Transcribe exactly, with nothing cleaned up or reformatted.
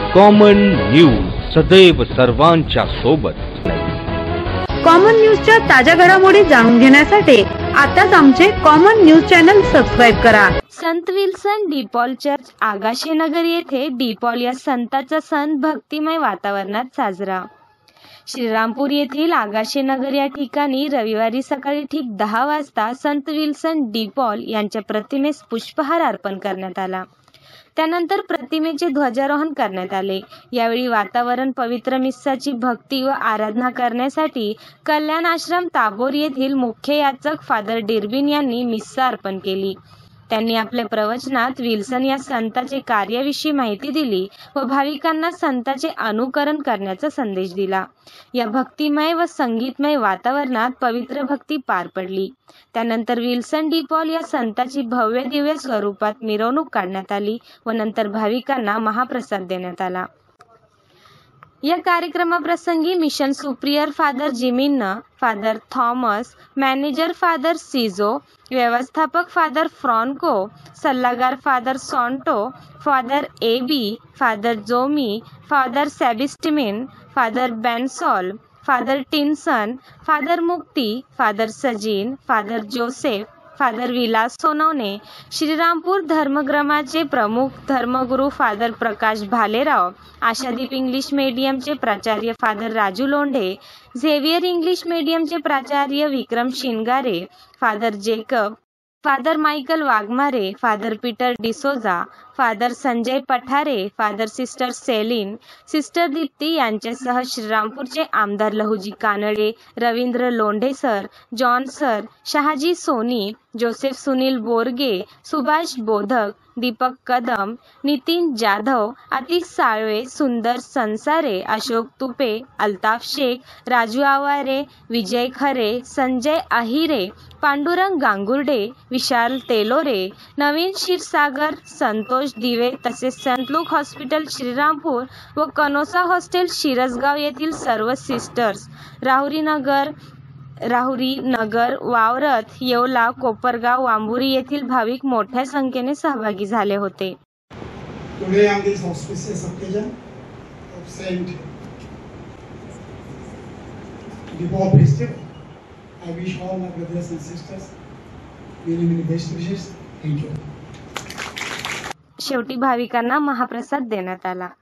Common news, सदैव सर्वांच्या सोबत. कॉमन न्यूजच्या ताज्या घडामोडी जाणून घेण्यासाठी आताच आमचे कॉमन न्यूज चॅनल सबस्क्राइब करा. Sant Wilson de Paul church Agashenagar येथे डी पॉल या संताचा सण भक्तिमय वातावरणात साजरा. श्रीरामपूर येथील आगाशेनगर या ठिकाणी रविवारी सकाळी ठीक दहा वाजता संत विल्सन डी पॉल यांच्या प्रतिमेस पुष्पहार अर्पण करण्यात आला. त्यानंतर प्रतिमेचे ध्वजारोहण करण्यात आले. यावेळी वातावरण पवित्र मिस्साची भक्ती व आराधना करण्यासाठी कल्याण आश्रम ताबोर येथील मुख्य याचक फादर डिर्बिन यांनी मिस्सा अर्पण केली. त्यांनी आपल्या प्रवचनात विल्सन या संताचे कार्याविषयी माहिती दिली व भाविकांना संताचे अनुकरण करण्याचा संदेश दिला. या भक्तिमय व संगीतमय वातावरणात पवित्र भक्ती पार पडली. त्यानंतर विल्सन डी पॉल या संताची भव्य दिव्य स्वरूपात मिरवणूक काढण्यात आली व नंतर भाविकांना महाप्रसाद देण्यात आला. या कार्यक्रमाप्रसंगी mission superior father Jimin, father Thomas, manager father Sijo, व्यवस्थापक फादर फ्रॉन्को, सल्लागार father Santo, father Aby, father Jomy, father सेबिस्टिमिन, father Bensol, father Tinson, father Mukti, father Sajeen, father Joseph, father Vilas Sonawane, Shrirampur धर्मग्रमाचे प्रमुख धर्मगुरू फादर प्रकाश भालेराव, आशादीप इंग्लिश मीडियमचे प्राचार्य father Raju Londhe, Xavier English मीडियमचे प्राचार्य Vikram Shingare, father Jacob, father Michael Waghmare, father Peter D'Souza, father Sanjay Pathare, father sister Celine, sister Deepti यांच्यासह श्रीरामपूरचे आमदार Lahuji Kanade, Ravindra Londhe sir, John sir, Shahaji Soni, Joseph Sunil Borge, Subhash Bodhak, Deepak Kadam, Nitin Jadhav, Atish Salve, सुंदर संसारे, अशोक तुपे, अल्ताफ शेख, राजू आवारे, विजय खरे, संजय अहिरे, पांडुरंग गांगुर्डे, विशाल तेलोरे, नवीन क्षीरसागर, संतोष दिवे तसेच संत लूक हॉस्पिटल श्रीरामपूर व कनोसा हॉस्टेल शिरसगाव येथील सर्व सिस्टर्स, राहुरी नगर राहुरी नगर वावरत, येवला, कोपरगाव, वांबुरी येथील भाविक मोठ्या संख्येने सहभागी झाले होते. Today on this auspicious occasion of Saint De Paul festival, I wish all my brothers and sisters many many best wishes. Thank you. शेवटी भाविकांना महाप्रसाद देण्यात आला.